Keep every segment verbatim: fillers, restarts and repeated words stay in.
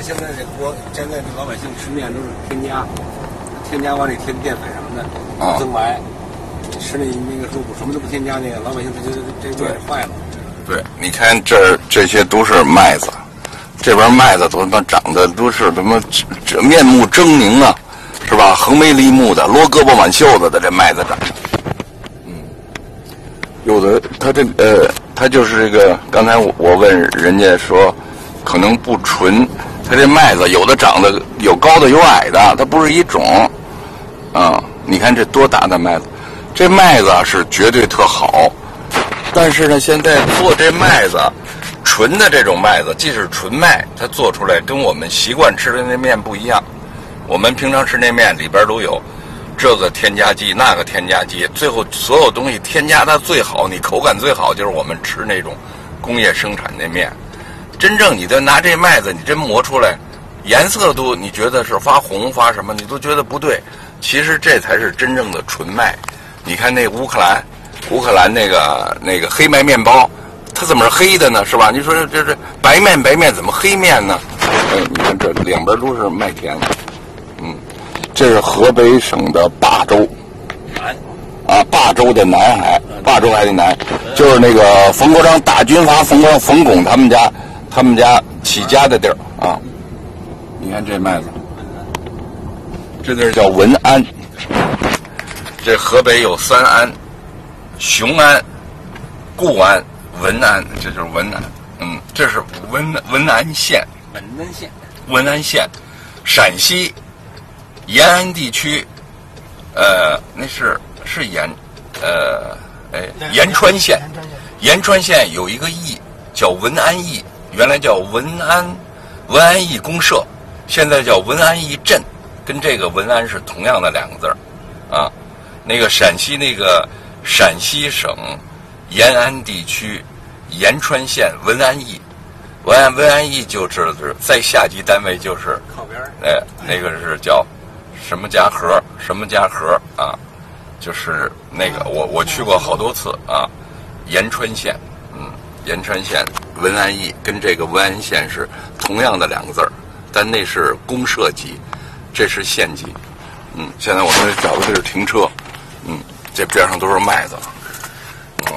他现在这国，现在这老百姓吃面都是添加，添加往里添淀粉什么的， 啊， 增白。吃那那个时候什么都不添加，那个老百姓他就这面坏了。 对，你看这这些都是麦子，这边麦子都他妈长得都是他妈这面目狰狞啊，是吧？横眉立目的，罗胳膊挽袖子的这麦子长。嗯，有的他这呃，他就是这个，刚才我我问人家说，可能不纯，他这麦子有的长得有高的有矮的，它不是一种。啊，你看这多大的麦子，这麦子是绝对特好。但是呢，现在做这麦子，纯的这种麦子，即使纯麦，它做出来跟我们习惯吃的那面不一样。我们平常吃那面里边都有这个添加剂、那个添加剂，最后所有东西添加它最好，你口感最好，就是我们吃那种工业生产那面。真正你的拿这麦子，你真磨出来，颜色都你觉得是发红发什么，你都觉得不对。其实这才是真正的纯麦。你看那乌克兰。乌克兰那个那个黑麦面包，它怎么是黑的呢？是吧？你说这这白面白面怎么黑面呢？哎，你看这两边都是麦田，嗯，这是河北省的霸州，啊，霸州的南海，霸州海的南，就是那个冯国璋大军阀冯国冯巩他们家他们家起家的地儿啊。你看这麦子，这地儿叫文安，这河北有三安。雄安、固安、文安，这就是文安。嗯，这是文文安县。 文安县。 文安县，陕西延安地区，呃，那是是延，呃，哎，延川县。延川县有一个驿叫文安驿，原来叫文安文安驿公社，现在叫文安驿镇，跟这个文安是同样的两个字儿，啊，那个陕西那个。陕西省延安地区延川县文安驿，文安文安驿就是在下级单位就是靠边， 哎，那个是叫什么家河什么家河啊，就是那个我我去过好多次啊，延川县，嗯，延川县文安驿跟这个文安县是同样的两个字儿，但那是公社级，这是县级，嗯，现在我们找的这是停车，嗯。这边上都是麦子，嗯。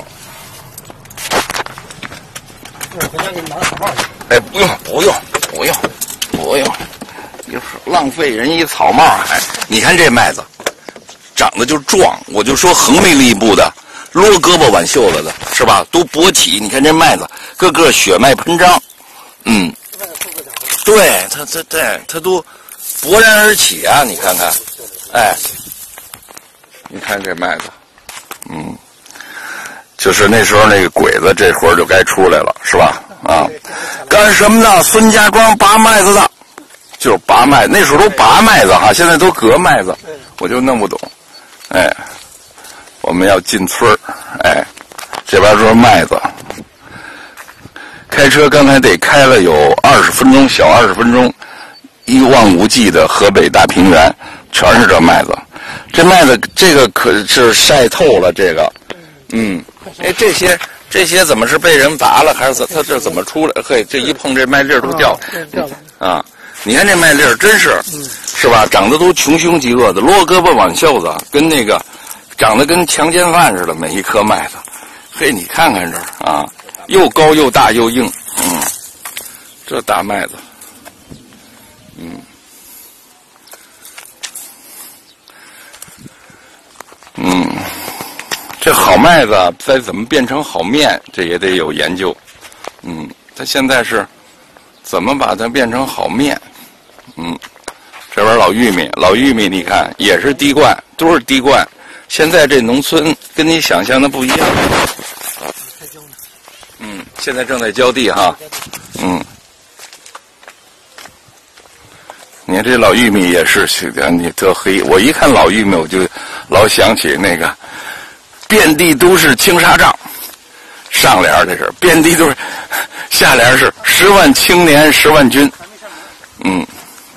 回家给你拿个草帽去。 哎，不用，不用，不用，不用，就是浪费人一草帽还。你看这麦子，长得就壮，我就说横眉立目的，罗胳膊挽袖子的，是吧？都勃起。你看这麦子，个个血脉喷张，嗯。对，它它对它都勃然而起啊！你看看，哎。你看这麦子，嗯，就是那时候那个鬼子这会儿就该出来了，是吧？啊，干什么呢？孙家庄拔麦子的，就是拔麦，那时候都拔麦子哈，现在都割麦子，我就弄不懂。哎，我们要进村儿，哎，这边说麦子，开车刚才得开了有二十分钟，小二十分钟，一望无际的河北大平原，全是这麦子。这麦子这个可是晒透了，这个，嗯，哎，这些这些怎么是被人拔了，还是它这怎么出来？嘿，这一碰这麦粒儿都掉，啊！你看这麦粒儿真是，是吧？长得都穷凶极恶的，罗胳膊挽袖子，跟那个长得跟强奸犯似的，每一颗麦子。嘿，你看看这儿啊，又高又大又硬，嗯，这大麦子，嗯。嗯，这好麦子再怎么变成好面，这也得有研究。嗯，它现在是怎么把它变成好面？嗯，这边老玉米，老玉米你看也是滴灌，都是滴灌。现在这农村跟你想象的不一样。嗯，现在正在浇地哈。嗯，你看这老玉米也是，你特黑。我一看老玉米，我就老想起那个遍地都是青纱帐，上联这是遍地都是，下联是十万青年十万军。嗯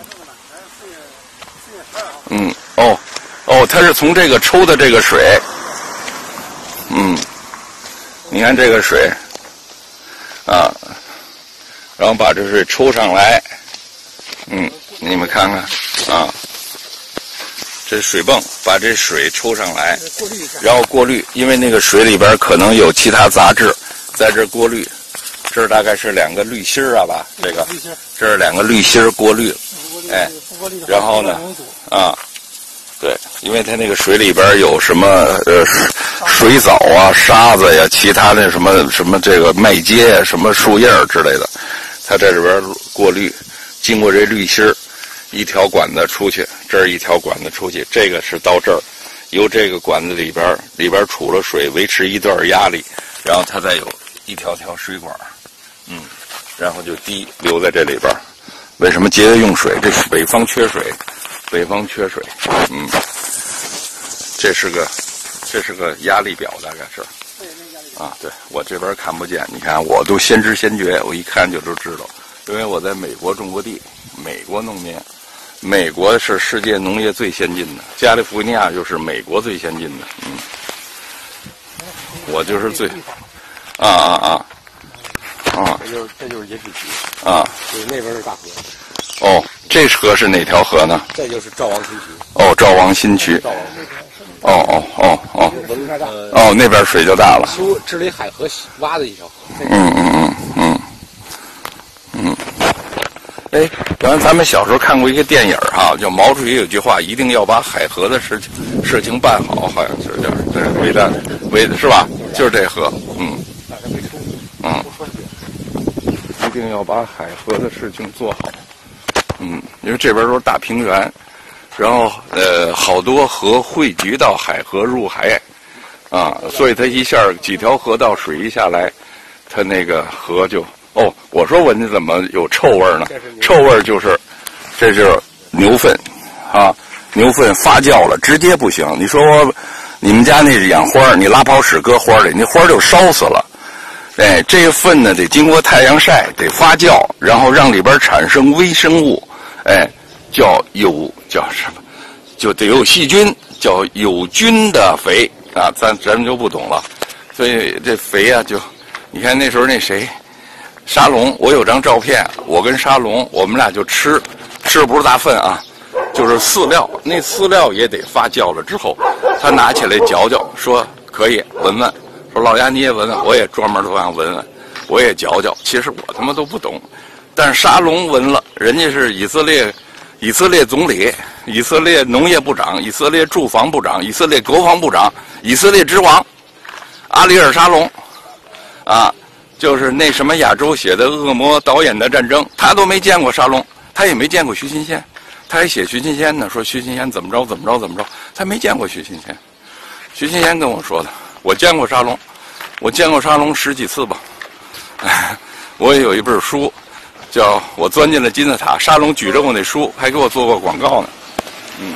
嗯哦哦，它是从这个抽的这个水。嗯，你看这个水啊，然后把这水抽上来， 嗯，你们看看啊，这水泵把这水抽上来，然后过滤，因为那个水里边可能有其他杂质，在这过滤。这大概是两个滤芯儿啊吧，这个这是两个滤芯儿过滤，哎，然后呢，啊，对，因为它那个水里边有什么呃水藻啊、沙子呀、其他的什么什么这个麦秸呀、什么树叶之类的，它这里边过滤，经过这滤芯儿，一条管子出去，这儿一条管子出去，这个是到这儿，由这个管子里边里边储了水，维持一段压力，然后它再有一条条水管。嗯，然后就滴流在这里边。为什么节约用水？这是北方缺水，北方缺水。嗯，这是个，这是个压力表，大概是。啊，对，我这边看不见，你看我都先知先觉，我一看就都知道，因为我在美国种过地，美国农民，美国是世界农业最先进的，加利福尼亚就是美国最先进的。嗯，我就是最，啊啊啊。啊， 这就是这就是饮水渠啊， 就是那边是大河。 哦，这河是哪条河呢？ 这就是赵王新渠。 哦，赵王新渠。 赵王新渠。 哦哦哦哦。 文太大。 哦，那边水就大了。 修治理海河挖的一条河。 嗯嗯嗯嗯嗯。哎，原来咱们小时候看过一个电影哈，叫毛主席有句话，一定要把海河的事情事情办好，好像是这样。对，伟大伟是吧？就是这河，嗯。嗯。一定要把海河的事情做好。嗯，因为这边都是大平原，然后呃好多河汇聚到海河入海，啊，所以它一下几条河道水一下来，它那个河就哦，我说闻着怎么有臭味呢？臭味就是，这就是牛粪，啊，牛粪发酵了，直接不行。你说我你们家那养花，你拉泡屎搁花里，那花就烧死了。哎，这个粪呢得经过太阳晒，得发酵，然后让里边产生微生物，哎，叫有叫什么，就得有细菌，叫有菌的肥啊，咱咱们就不懂了。所以这肥啊，就你看那时候那谁，沙龙，我有张照片，我跟沙龙，我们俩就吃，吃的不是大粪啊，就是饲料，那饲料也得发酵了之后，他拿起来嚼嚼，说可以闻闻。说老丫你也闻闻，我也专门都想闻闻，我也嚼嚼。其实我他妈都不懂，但是沙龙闻了，人家是以色列，以色列总理，以色列农业部长，以色列住房部长，以色列国防部长，以色列之王，阿里尔沙龙，啊，就是那什么亚洲写的《恶魔导演的战争》，他都没见过沙龙，他也没见过徐新鲜，他还写徐新鲜呢，说徐新鲜怎么着怎么着怎么着，他没见过徐新鲜。徐新鲜跟我说的。我见过沙龙，我见过沙龙十几次吧。哎，我也有一本书，叫《我钻进了金字塔》，沙龙举着我那书，还给我做过广告呢。嗯。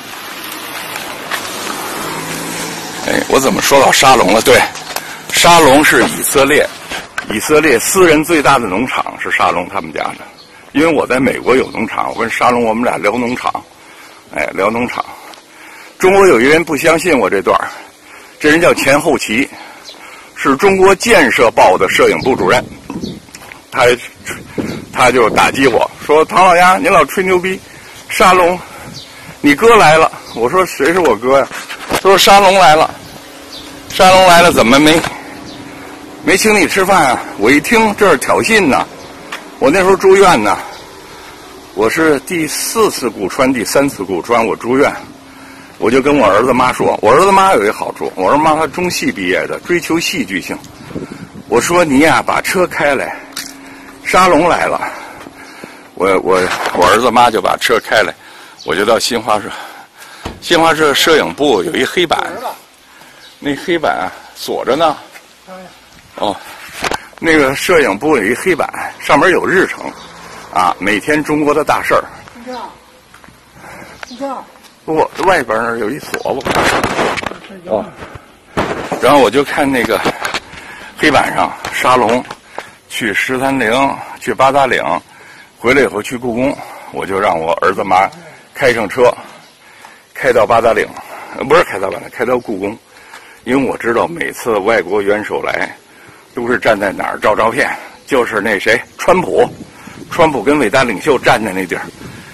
哎，我怎么说到沙龙了？对，沙龙是以色列，以色列私人最大的农场是沙龙他们家的。因为我在美国有农场，我跟沙龙我们俩聊农场，哎，聊农场。中国有一人不相信我这段儿。这人叫钱厚奇，是中国建设报的摄影部主任。他他就打击我说：“唐老鸭，你老吹牛逼，沙龙，你哥来了。”我说：“谁是我哥呀？”他说：“沙龙来了，沙龙来了，怎么没没请你吃饭啊？”我一听这是挑衅呢。我那时候住院呢，我是第四次骨穿，第三次骨穿，我住院。我就跟我儿子妈说，我儿子妈有一个好处，我儿子妈他中戏毕业的，追求戏剧性。我说你呀，把车开来，沙龙来了。我我我儿子妈就把车开来，我就到新华社，新华社摄影部有一黑板，那黑板啊锁着呢。哦，那个摄影部有一黑板，上面有日程，啊，每天中国的大事儿。你好，你好。不，外边那有一锁，我看。哦，然后我就看那个黑板上，沙龙去十三陵，去八达岭，回来以后去故宫，我就让我儿子妈开上车，开到八达岭，不是开到八达，开到故宫，因为我知道每次外国元首来，都是站在哪儿照照片，就是那谁，川普，川普跟伟大领袖站在那地儿。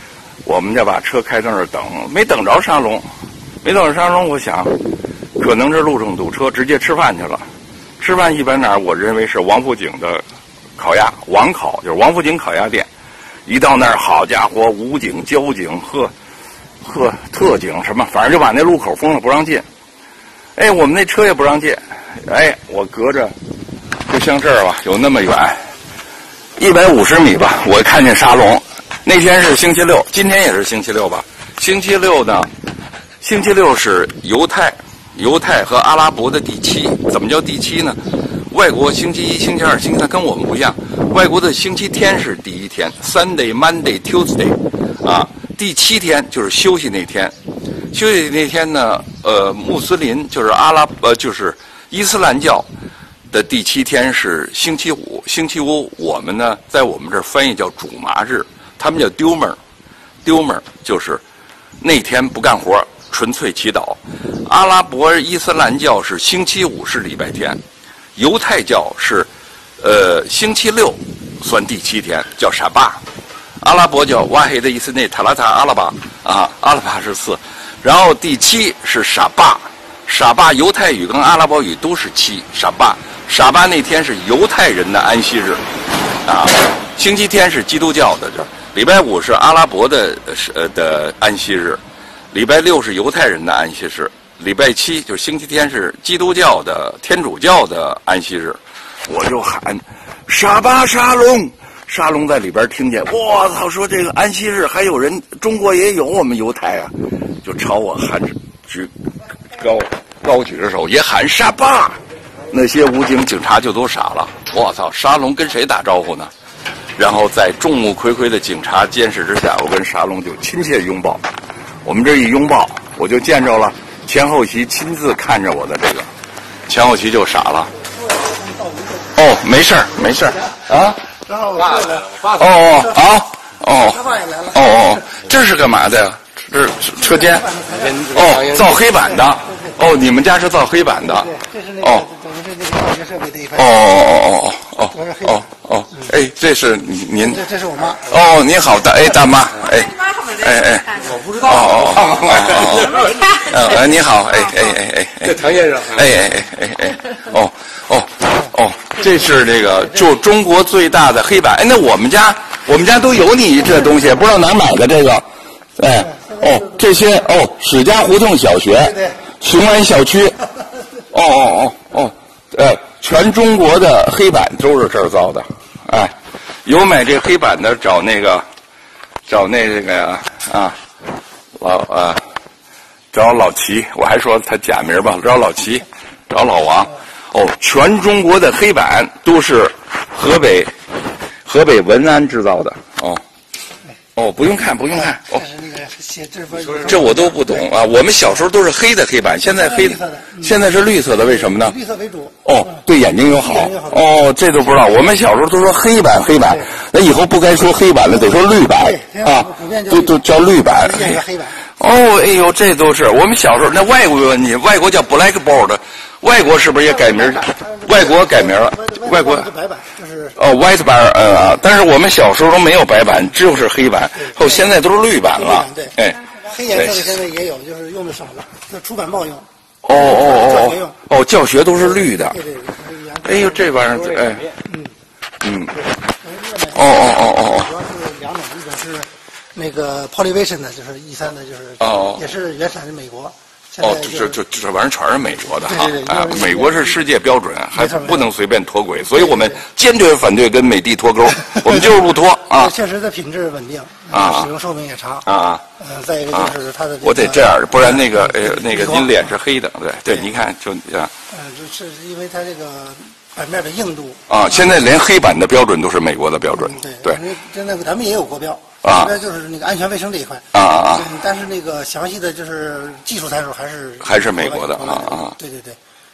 我们就把车开到那儿等，没等着沙龙，没等着沙龙，我想可能是路上堵车，直接吃饭去了。吃饭一般哪儿？我认为是王府井的烤鸭，王烤就是王府井烤鸭店。一到那儿，好家伙，武警、交警、呵呵特警什么，反正就把那路口封了，不让进。哎，我们那车也不让进。哎，我隔着就像这儿吧，有那么远，一百五十米吧，我看见沙龙。那天是星期六，今天也是星期六吧？星期六呢？星期六是犹太。犹太和阿拉伯的第七，怎么叫第七呢？外国星期一、星期二、星期三跟我们不一样，外国的星期天是第一天 ，Sunday、Monday、Tuesday， 啊，第七天就是休息那天。休息那天呢，呃，穆斯林就是阿拉呃就是伊斯兰教的第七天是星期五。星期五我们呢在我们这儿翻译叫主麻日，他们叫丢门儿，丢门儿就是那天不干活，纯粹祈祷。阿拉伯伊斯兰教是星期五是礼拜天，犹太教是，呃星期六算第七天，叫沙巴。阿拉伯叫瓦黑的意思内塔拉塔阿拉巴啊，阿拉巴是四，然后第七是沙巴，沙巴犹太语跟阿拉伯语都是七，沙巴沙巴那天是犹太人的安息日，啊，星期天是基督教的，这礼拜五是阿拉伯的呃的安息日，礼拜六是犹太人的安息日。礼拜七就是星期天是基督教的天主教的安息日，我就喊沙巴沙龙，沙龙在里边听见，我操，说这个安息日还有人，中国也有我们犹太啊，就朝我喊举高高举着手也喊沙巴，那些武警警察就都傻了，我操，沙龙跟谁打招呼呢？然后在众目睽睽的警察监视之下，我跟沙龙就亲切拥抱，我们这一拥抱，我就见着了。前后旗亲自看着我的这个，前后旗就傻了。哦，没事儿，没事儿啊。 正好我爸来了，我爸哦哦啊哦他爸也来了。 哦哦，这是干嘛的呀？这是车间。哦，造黑板的。哦，你们家是造黑板的。 对，这是那个等于是那个化学设备的一块。 哦哦哦哦哦哦哦，哎，这是您。 这这是我妈。 哦，您好，大哎大妈，哎哎哎， 我不知道。 哦哦哦哦，呃，你好，哎哎哎哎哎， 唐先生。 哎哎哎哎哎，哦哦哦，这是这个就中国最大的黑板。哎，那我们家我们家都有你这东西，不知道哪儿买的这个。哎哦，这些哦，史家胡同小学，雄安校区。哦哦哦哦，哎，全中国的黑板都是这儿造的。哎，有买这黑板的找那个找那这个呀啊老啊。找老齐，我还说他假名吧，找老齐，找老王。哦，全中国的黑板都是河北河北文安制造的。哦，哦，不用看，不用看。哦， 这是那个写字本。 这我都不懂啊。我们小时候都是黑的黑板，现在黑的，现在是绿色的，为什么呢？ 绿色为主。 哦，对眼睛友好。哦，这都不知道。我们小时候都说黑板黑板，那以后不该说黑板了，得说绿板啊，都都叫绿板。 黑板。 哦，哎呦，这都是我们小时候。那外国问题，外国叫 blackboard， 外国是不是也改名？外国改名了，外国白板就是哦 white 板，呃，但是我们小时候都没有白板，只有是黑板，后现在都是绿板了。 对， 哎， 黑颜色的现在也有，就是用的少了，就出版报用。 哦哦哦哦，教学都是绿的。 对对对。哎呦，这玩意儿，哎，嗯嗯，哦哦哦哦，主要是两种，一种是。那个 Polyvision 的，就是 E 三的，就是哦，也是原产于美国。 哦，这这这玩意儿全是美国的哈，啊，美国是世界标准，还不能随便脱轨，所以我们坚决反对跟美的脱钩，我们就是不脱啊。 确实，它品质稳定，啊，使用寿命也长啊。 嗯，再一个就是它的， 我得这样，不然那个呃那个您脸是黑的，对对，你看就啊。 嗯，就是因为它这个。板面的硬度啊，现在连黑板的标准都是美国的标准。 对对， 现在咱们也有国标啊， 国标就是那个安全卫生这一块啊啊啊。 但是那个详细的就是技术参数还是还是美国的啊啊。 对对对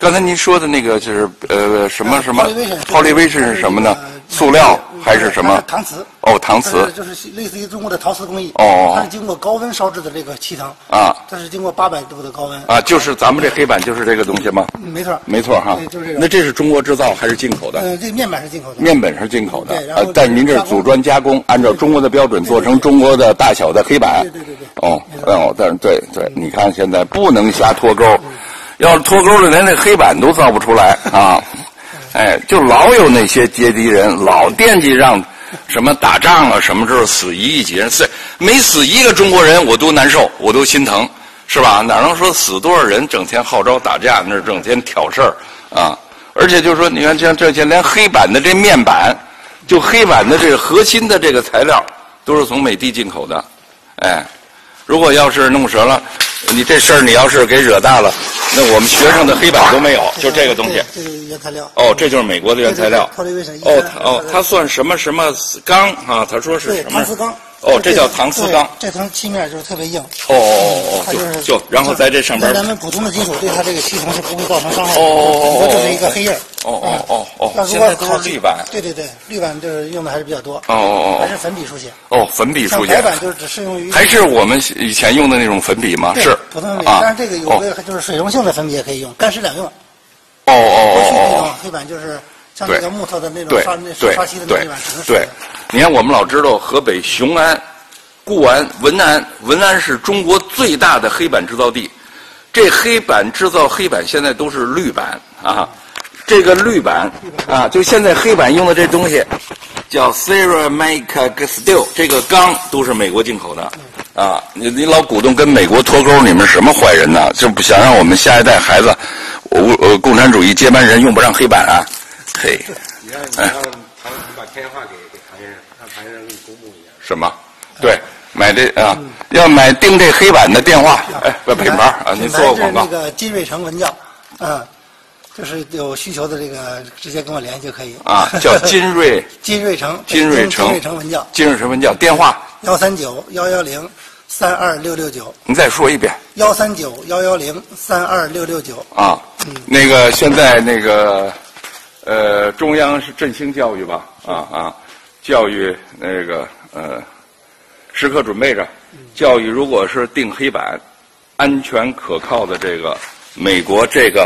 刚才您说的那个就是呃什么什么 polyvision 是什么呢？塑料还是什么？ 搪瓷。 哦，搪瓷。 就是类似于中国的陶瓷工艺。 哦。 它是经过高温烧制的这个漆层。 啊。 它是经过八百度的高温。 啊，就是咱们这黑板就是这个东西吗？ 没错。 没错哈。 就是这个。 那这是中国制造还是进口的？ 呃，这面板是进口的。 面板是进口的。 对。然后。 但您这是组装加工，按照中国的标准做成中国的大小的黑板。 对对对对。 哦哦，但是对对，你看现在不能瞎脱钩。要是脱钩了，连那黑板都造不出来啊！哎，就老有那些阶级人老惦记让什么打仗啊，什么时候死一亿几人，死没死一个中国人我都难受，我都心疼，是吧？哪能说死多少人，整天号召打架，那是整天挑事儿啊！而且就说，你看像这些连黑板的这面板，就黑板的这个核心的这个材料，都是从美的进口的，哎，如果要是弄折了。你这事儿你要是给惹大了，那我们学生的黑板都没有，就这个东西。 这个原材料。 哦，这就是美国的原材料。 哦哦，它算什么什么钢啊？他说是什么？ 搪瓷钢。 哦，这叫搪瓷钢。 这层漆面就是特别硬。 哦哦哦，就就然后在这上边。 咱们普通的金属对它这个漆层是不会造成伤害的。 哦哦哦。就是一个黑印儿。 哦哦哦哦。 现在都是绿板。 对对对，绿板就是用的还是比较多。 哦哦哦。 还是粉笔书写。 哦，粉笔书写。 白板就是只适用于。 还是我们以前用的那种粉笔吗？是。 普通粉笔，但是这个有个就是水溶性的粉笔也可以用，干湿两用。 哦哦哦。 过去那种黑板就是像那个木头的那种刷那刷漆的那黑板，只能对。你看，我们老知道河北雄安、固安、文安，文安是中国最大的黑板制造地。这黑板制造黑板现在都是绿板啊，这个绿板啊，就现在黑板用的这东西叫 ceramic steel， 这个钢都是美国进口的啊。你你老鼓动跟美国脱钩，你们什么坏人呢？就不想让我们下一代孩子，呃，共产主义接班人用不上黑板啊？嘿， 你看，你让他你把电话给给唐先生，让唐先生给你公布一下。 什么？对。买这啊，嗯、要买订这黑板的电话，哎，不品牌啊，您做个广告。 那个金瑞成文教，嗯，就是有需求的这个直接跟我联系就可以。 啊，叫金瑞。 金瑞成。 金瑞成。 金瑞成文教。 金瑞成文教电话。 幺三九幺幺零三二六六九。 您再说一遍。 幺三九幺幺零三二六六九。 啊，嗯，那个现在那个，呃，中央是振兴教育吧？啊啊，教育那个呃。时刻准备着，教育如果是定黑板，安全可靠的这个美国这个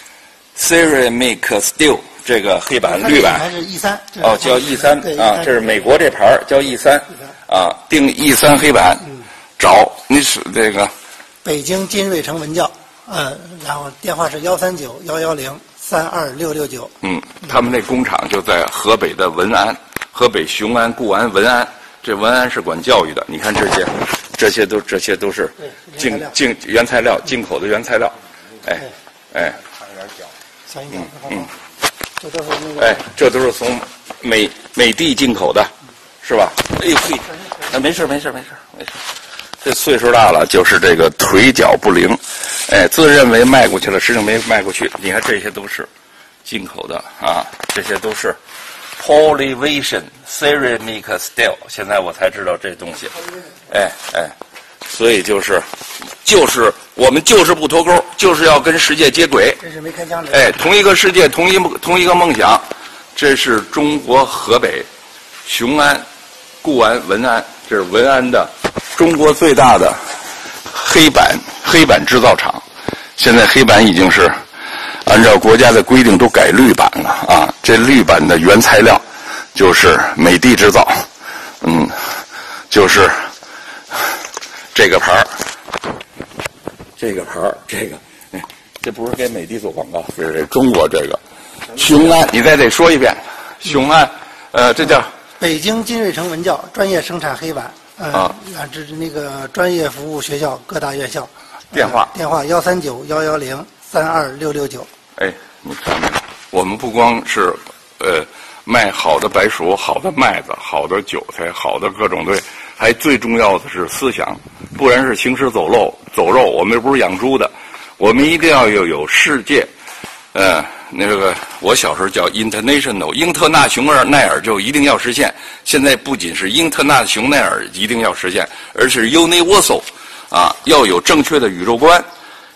ceramic steel 这个黑板绿板， 还是 E 三哦，叫 E 三啊，这是美国这牌叫 E 三啊，定 E 三黑板，找你是这个北京金瑞成文教，嗯，然后电话是幺三九幺幺零三二六六九。嗯， 他们那工厂就在河北的文安，河北雄安、固安、文安。这文安是管教育的，你看这些，这些都这些都是进进原材料，进口的原材料，哎哎， 小一点， 嗯， 这都是那个， 哎，这都是从美美的进口的，是吧？哎呦嘿，哎没事没事没事没事，这岁数大了就是这个腿脚不灵，哎，自认为迈过去了，实际上没迈过去。你看这些都是进口的啊，这些都是。Polyvision ceramic steel， 现在我才知道这东西，哎哎，所以就是就是我们就是不脱钩，就是要跟世界接轨。 这是没开枪的。 哎，同一个世界，同一同一个梦想，这是中国河北雄安、固安、文安，这是文安的中国最大的黑板黑板制造厂。现在黑板已经是。按照国家的规定都改绿板了啊！这绿板的原材料就是美的制造，嗯，就是这个牌儿，这个牌儿，这个，哎，这不是给美的做广告，这是中国这个雄安，你再得说一遍，雄安，呃，这叫北京金瑞成文教专业生产黑板，呃、啊，这是那个专业服务学校各大院校， 电话、 呃、电话幺三九幺幺零三二六六九。 哎，你看看，我们不光是呃卖好的白薯、好的麦子、好的韭菜、好的各种队，还最重要的是思想，不然是行尸走肉。走肉，我们又不是养猪的，我们一定要有有世界。呃，那个我小时候叫 international， 英特纳雄尔奈尔就一定要实现。现在不仅是英特纳雄奈尔一定要实现，而是 universal 啊，要有正确的宇宙观。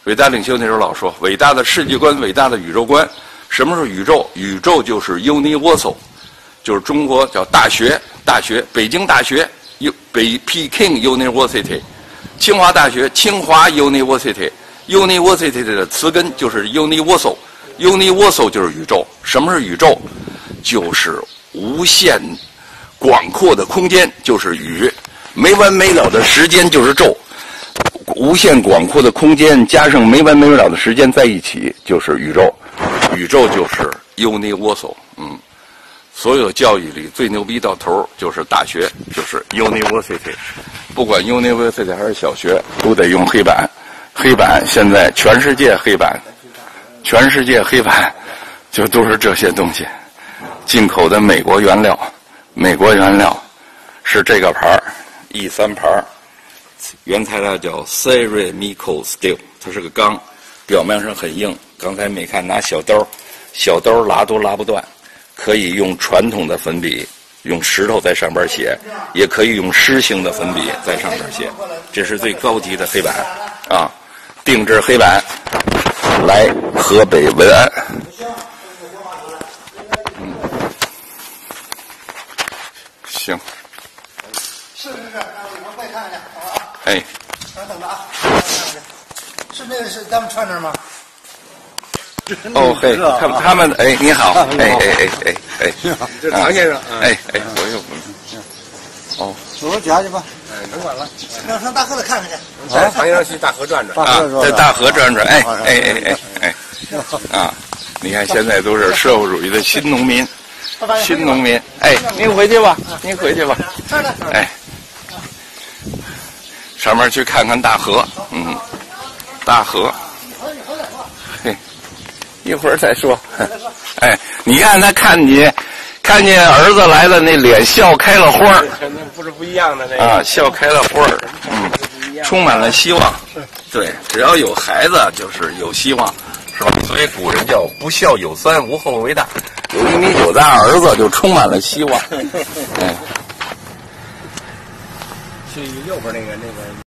伟大领袖那时候老说，伟大的世界观，伟大的宇宙观。什么是宇宙？宇宙就是 universal， 就是中国叫大学，大学，北京大学，北 Peking University， 清华大学，清华 University。University 的词根就是 universal，universal 就是宇宙。什么是宇宙？就是无限广阔的空间，就是宇；没完没了的时间就是宙。无限广阔的空间加上没完没了的时间在一起，就是宇宙。宇宙就是 universal， 嗯，所有教育里最牛逼到头就是大学，就是 university， 不管 university 还是小学，都得用黑板。黑板现在全世界黑板，全世界黑板就都是这些东西，进口的美国原料，美国原料是这个牌 E 三 牌，原材料叫 Ceramical Steel， 它是个钢，表面上很硬。刚才没看拿小刀，小刀拉都拉不断，可以用传统的粉笔，用石头在上边写，也可以用湿性的粉笔在上边写。这是最高级的黑板啊，定制黑板，来河北文安。嗯，行。 是是是，我过去看看去，好吧？ 哎。 等着啊，是那个是咱们串那吗？ 哦嘿，他们他们哎，你好，哎哎哎哎哎， 这常先生， 哎哎，我又哦， 走着家去吧， 哎，甭管了， 那上大河子看看去。 哎，常先生去大河转转啊，在大河转转，哎哎哎哎哎，啊，你看现在都是社会主义的新农民，新农民，哎，您回去吧，您回去吧，哎，上面去看看大河，嗯，大河。一会儿再说。哎，你看他看你，看见儿子来了，那脸笑开了花儿， 肯定不是不一样的那个啊，笑开了花儿，嗯，充满了希望。对，只要有孩子就是有希望，是吧？所以古人叫不孝有三，无后为大。有一米九大儿子就充满了希望。嗯， 去右边那个那个。